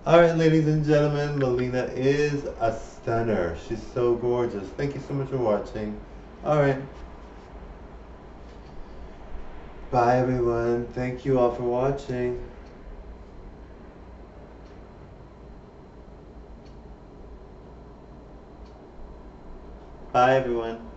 Alright, ladies and gentlemen, Melina is a stunner. She's so gorgeous. Thank you so much for watching. Alright. Bye, everyone. Thank you all for watching. Bye, everyone.